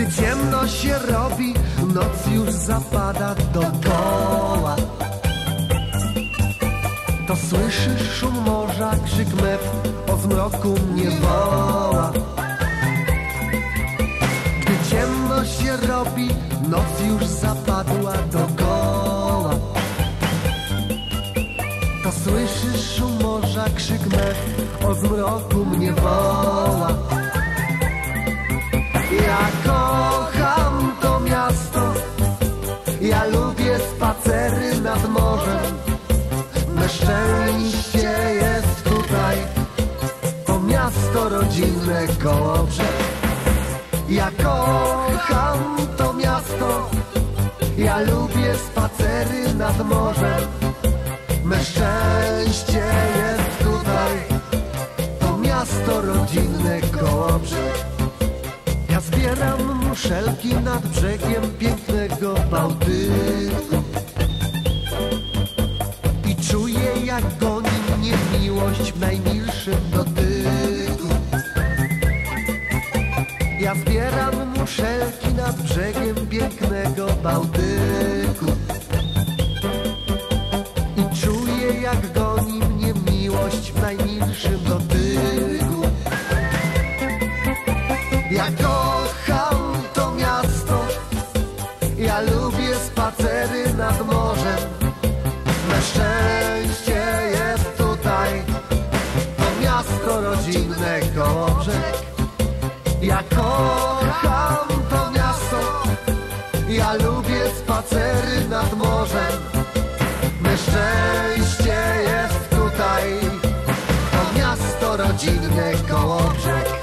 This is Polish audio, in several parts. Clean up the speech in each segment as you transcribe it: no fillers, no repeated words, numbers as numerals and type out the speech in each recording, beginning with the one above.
Ciemno się robi, noc już zapada dokoła. To słyszysz szum morza, krzyk mew, o zmroku mnie woła. Gdy ciemno się robi, noc już zapadła dokoła. To słyszysz szum morza, krzyk mew, o zmroku mnie woła. Ja kocham to miasto, ja lubię spacery nad morzem. Me szczęście jest tutaj, to miasto rodzinne Kołobrzeg. Ja kocham to miasto, ja lubię spacery nad morzem. Me szczęście jest tutaj, to miasto rodzinne Kołobrzeg. Ja zbieram muszelki nad brzegiem pięknego Bałtyku i czuję, jak goni mnie miłość w najmilszym dotyku. Ja zbieram muszelki nad brzegiem pięknego Bałtyku i czuję, jak goni mnie miłość w najmilszym dotyku. Ja kocham to miasto, ja lubię spacery nad morzem. Me szczęście jest tutaj, to miasto rodzinne Kołobrzeg. Ja kocham to miasto, ja lubię spacery nad morzem. Me szczęście jest tutaj, to miasto rodzinne Kołobrzeg.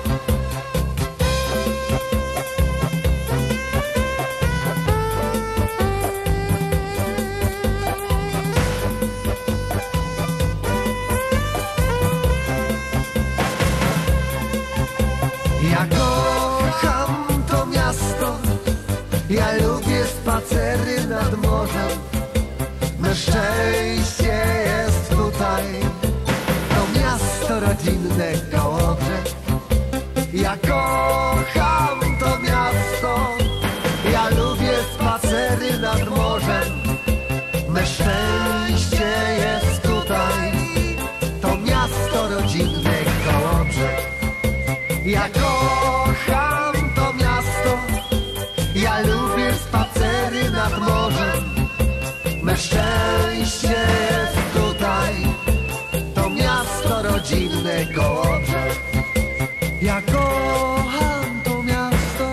Ja kocham to miasto, ja lubię spacery nad morzem. Me szczęście jest tutaj, to miasto rodzinne Kołobrzeg. Ja kocham to miasto, ja lubię spacery nad morzem. Me szczęście jest tutaj, to miasto rodzinne Kołobrzeg. Ja kocham to miasto, ja lubię spacery nad morzem. Me szczęście jest tutaj, to miasto rodzinne Kołobrzeg. Ja kocham to miasto.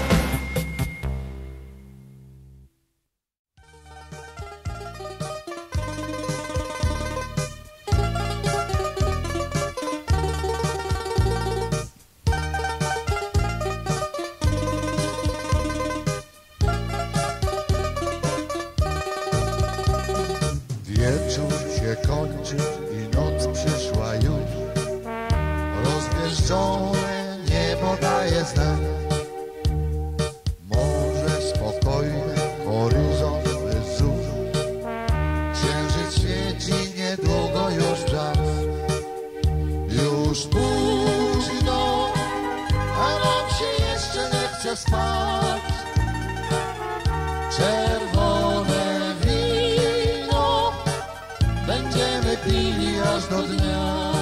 Wieczór się kończy i noc przyszła już. Rozgwieżdżone niebo daje znak. Morze spokojne, horyzont bez zów. Księżyc świeci, niedługo już czas. Już późno, a nam się jeszcze nie chce spać. Czerwone wino będziemy pili aż do dnia.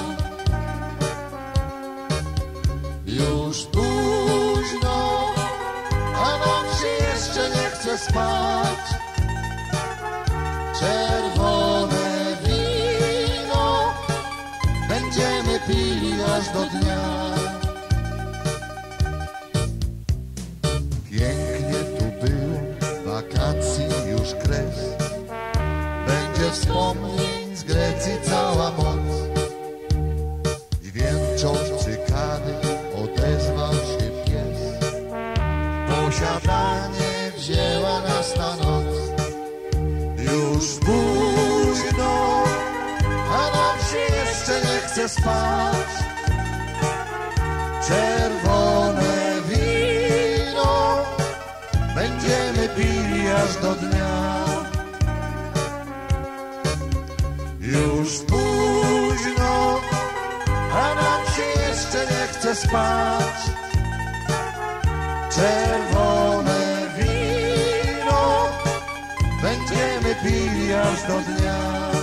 Już późno, a nam się jeszcze nie chce spać. Czerwone wino będziemy pili aż do dnia. Pięknie tu było, wakacji już kres. Będzie wspomnień z Grecji cała moc. Dźwięczą cykady, odezwał się pies. Posiadanie wzięła nas na noc. Już późno, a nam się jeszcze nie chce spać. Czerwone wino będziemy pili aż do dnia. Już późno, a nam się jeszcze nie chce spać. Czerwone aż do dnia.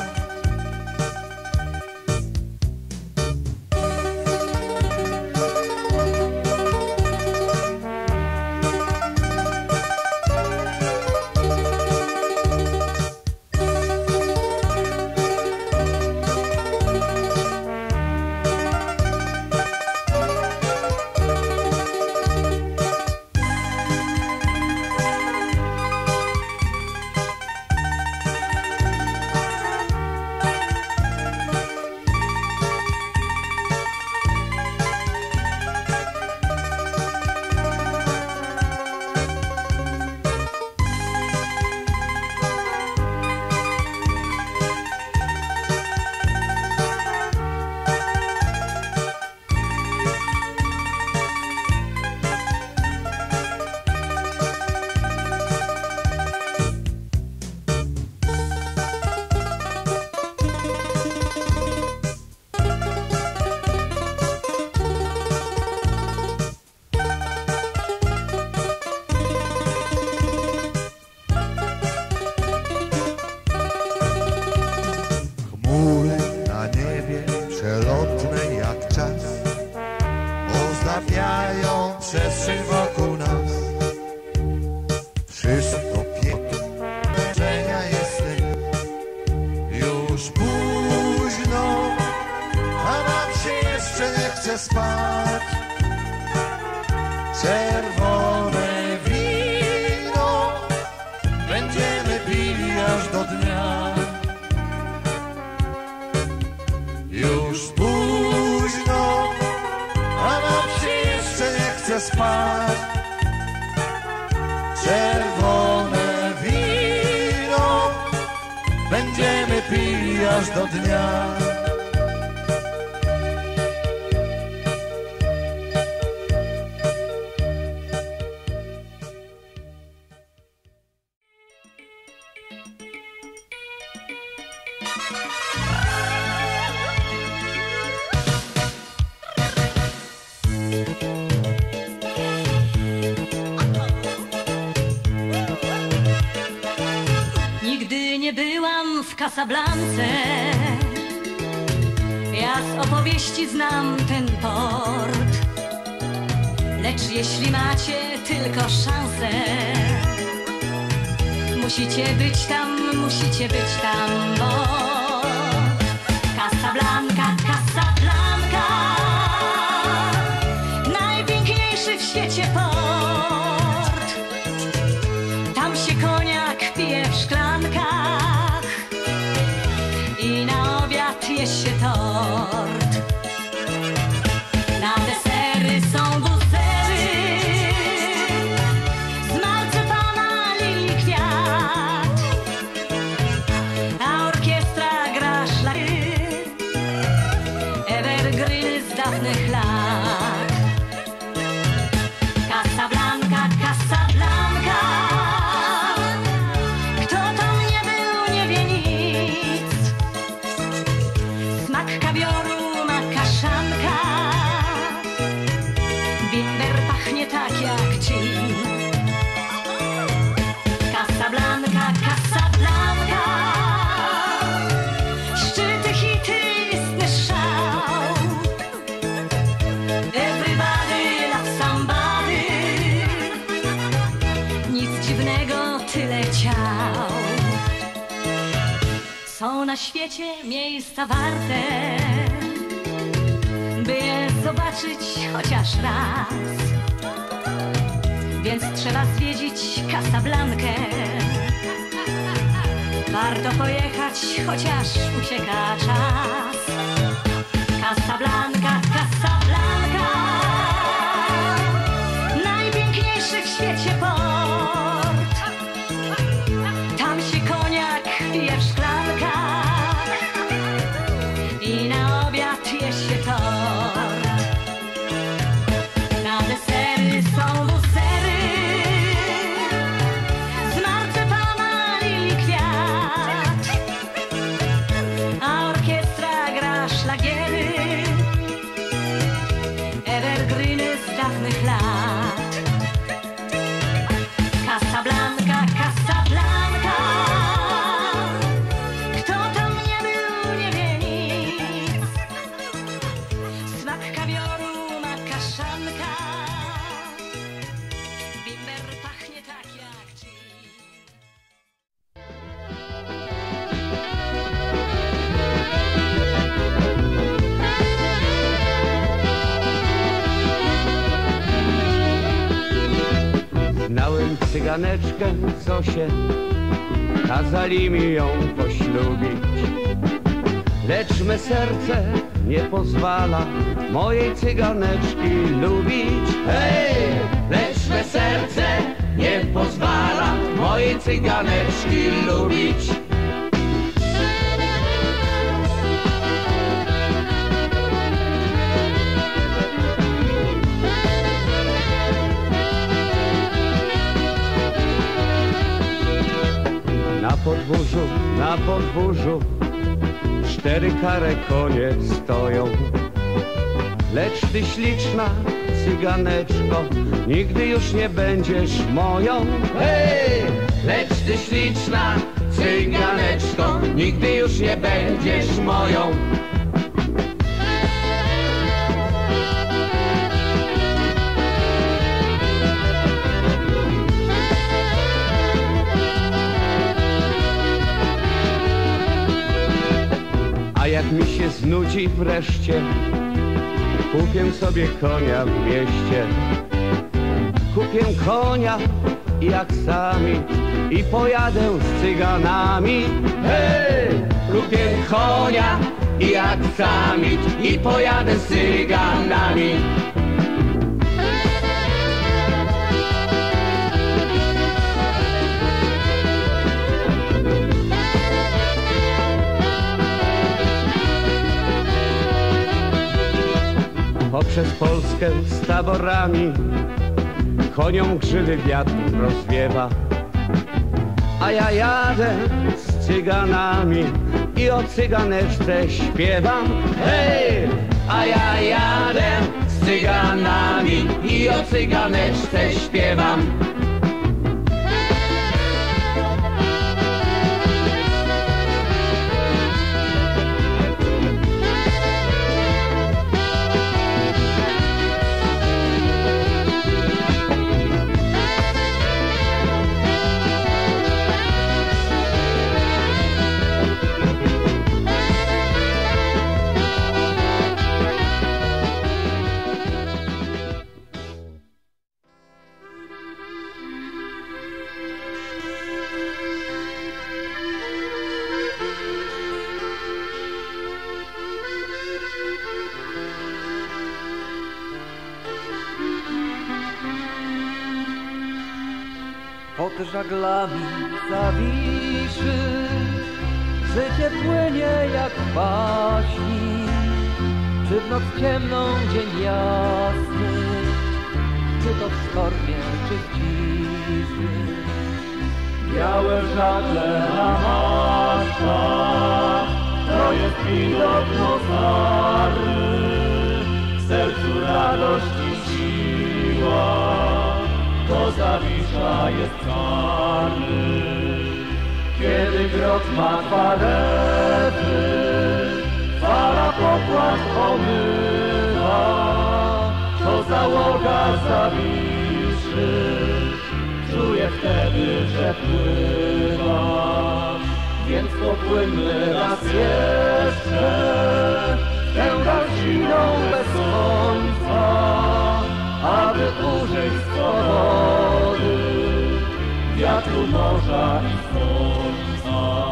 Chmury na niebie przelotne jak czas ozdabiają przestrzeń wokół nas. Wszystko piękne jest już późno, a nam się jeszcze nie chce spać. Czerwone wino będziemy pili aż do dnia. Już późno, a nam się jeszcze nie chce spać. Czerwone wino będziemy pili aż do dnia. Nigdy nie byłam w Casablance, ja z opowieści znam ten port. Lecz jeśli macie tylko szansę, musicie być tam, bo Casablanca, Casablanca, najpiękniejszy w świecie port. Tam się koniak pije w szklankach i na obiad je się tort. Na desery są busery z marcepana, lilii, kwiat, a orkiestra gra szlachy, evergreeny z dawnych lat. Casablanca, Casablanca, kto tam nie był, nie wie nic. Smak kawioru ma kaszanka, bimber pachnie tak jak gin. Casablanca, Casablanca, szczyty, hity, istny szał. Everybody loves somebody, nic dziwnego, tyle ciał. Są na świecie miejsca warte, by je zobaczyć chociaż raz. Więc trzeba zwiedzić Casablankę. Warto pojechać, chociaż ucieka czas. Casablanca, Casablanca, najpiękniejszy w świecie port. Tam się koniak pije w szklankach i na obiad je się tort. Na desery są busery z marcepana, lilii, kwiat, a orkiestra gra szlagiery, Miałem cyganeczkę Zosię, kazali mi ją poślubić. Lecz me serce nie pozwala mojej cyganeczki lubić. Hej! Lecz me serce nie pozwala mojej cyganeczki lubić. Na podwórzu 4 kare konie stoją. Lecz ty śliczna cyganeczko, nigdy już nie będziesz moją. Hej! Lecz ty śliczna cyganeczko, nigdy już nie będziesz moją. A jak mi się znudzi wreszcie, kupię sobie konia w mieście. Kupię konia jak sami i pojadę z cyganami. Hej! Kupię konia jak sami i pojadę z cyganami. Poprzez Polskę z taborami koniom grzywy wiatr rozwiewa. A ja jadę z cyganami i o cyganeczce śpiewam. Hej! A ja jadę z cyganami i o cyganeczce śpiewam. Pod żaglami Zawiszy życie płynie jak w baśni. Czy w noc ciemną, dzień jasny, czy to w sztormie, czy w ciszy. Białe żagle na masztach, to jest widok Mozary. W sercu radość i siła, to Zawisza jest czarny. Kiedy grot ma falety, fala pokład omywa, to załoga Zawiszy czuje wtedy, że pływa. Więc popłyńmy raz jeszcze tę gałdziną bez końca, aby użyć swobody wiatru, morza i słońca.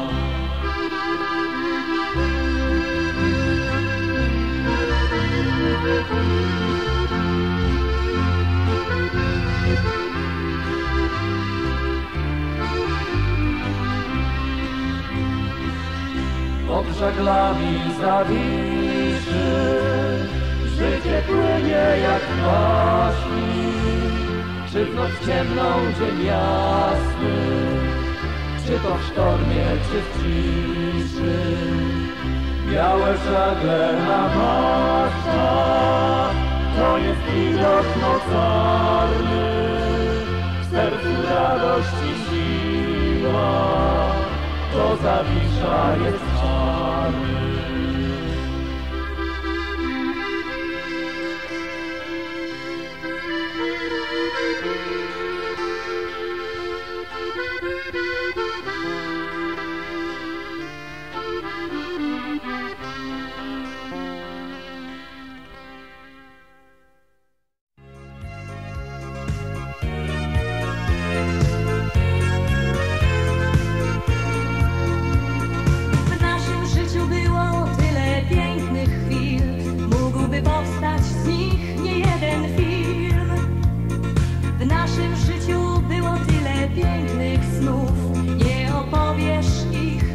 Pod żaglami Zawiszy życie płynie jak w baśni. Czy w noc ciemną, dzień jasny, czy to w sztormie, czy w ciszy. Białe żagle na masztach, to jest widok mocarny. W sercu radość i siła, to Zawisza jest czarny.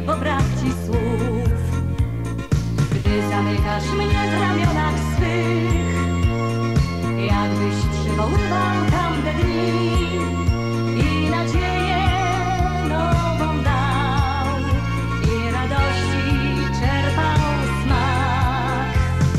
bo brak ci słów. Gdy zamykasz mnie w ramionach swych, jakbyś przywoływał tamte dni i nadzieję nową dał i radości czerpał smak.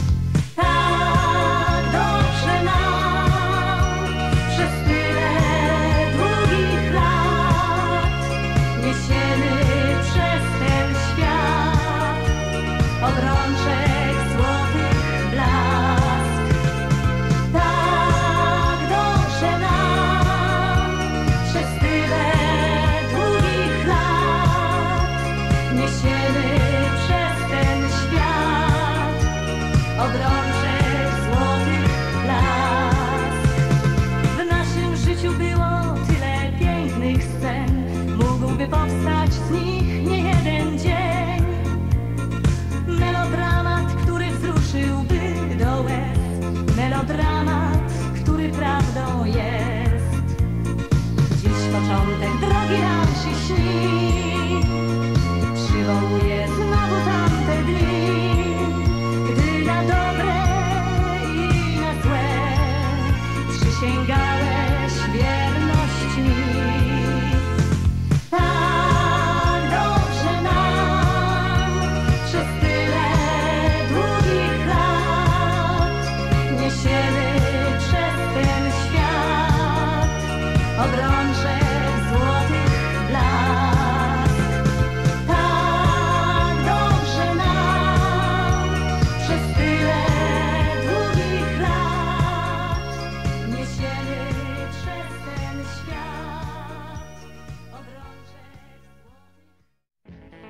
Tak dobrze nam przez tyle długich lat niesiemy przez ten świat obrączek złotych blask. Tak dobrze nam przez tyle długich lat niesiemy przez ten świat obrączek złotych blask. W naszym życiu było tyle pięknych scen, mógłby powstać z nich niejeden dzień. Melodramat, który wzruszyłby do łez, melodramat, który prawdą jest. Dziś początek drogi nam się śni, przywołuje znowu tamte dni, gdy na dobre i na złe przysięgałeś wierność mi. Tak dobrze nam przez tyle długich lat niesiemy przez ten świat obrączek złotych blask. Tak dobrze nam przez tyle długich lat niesiemy przez ten świat obrączek złotych.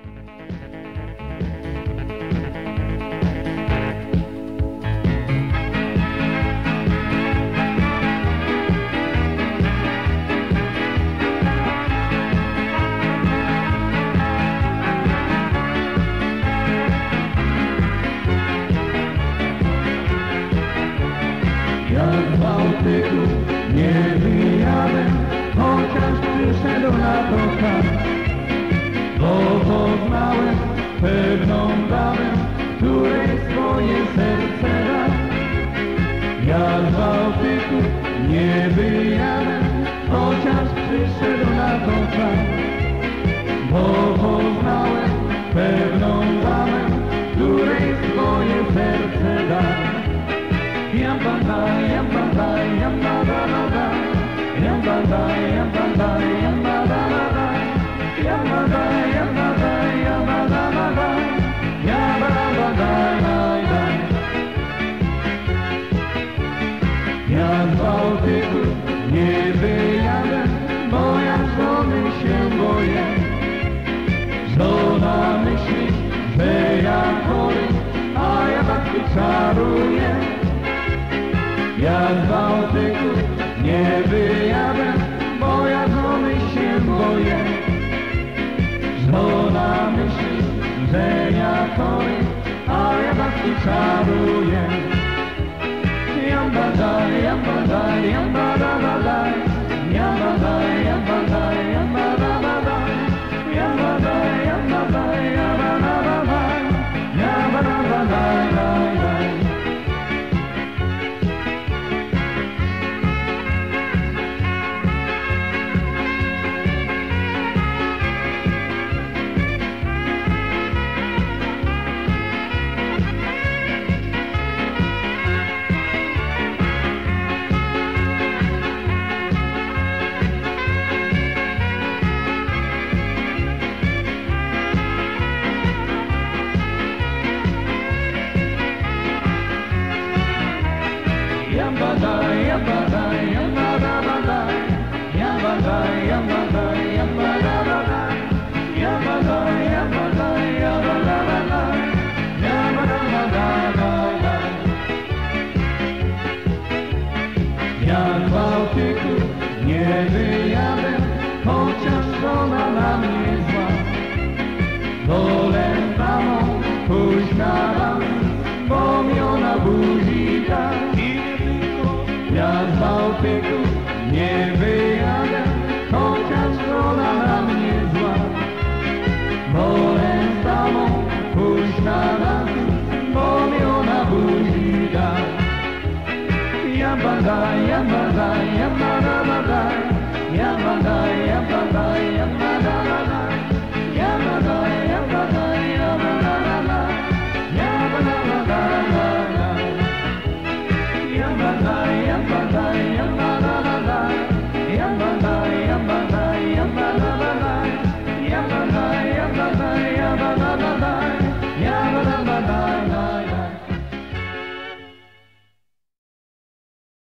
Ja z Bałtyku nie wyjadę, chociaż przyszedł na to czas, bo poznałem pewną damę, której swoje serce da. Ja z Bałtyku nie wyjadę, chociaż przyszedł na to czas, bo poznałem pewną damę, której swoje serce da. Yambanda, yambanda, yambada, yambanda, yambanda, yambada, yambada, yambada, yambada, yambada, ja z Bałtyku nie wyjadę, bo ja żony się boję. Żona myśli, że ja chory, a ja babki czaruję. Ja z Bałtyku nie wyjadę, bo ja żony się boję. Żona myśli, że ja chory, a ja babki czaruję. Yambada, yambada, yambada, yambada, yambada, yambada, yambada, yambada, yambada, yambada. Yambandai, yambandai, yambandai, yambandai, yambandai.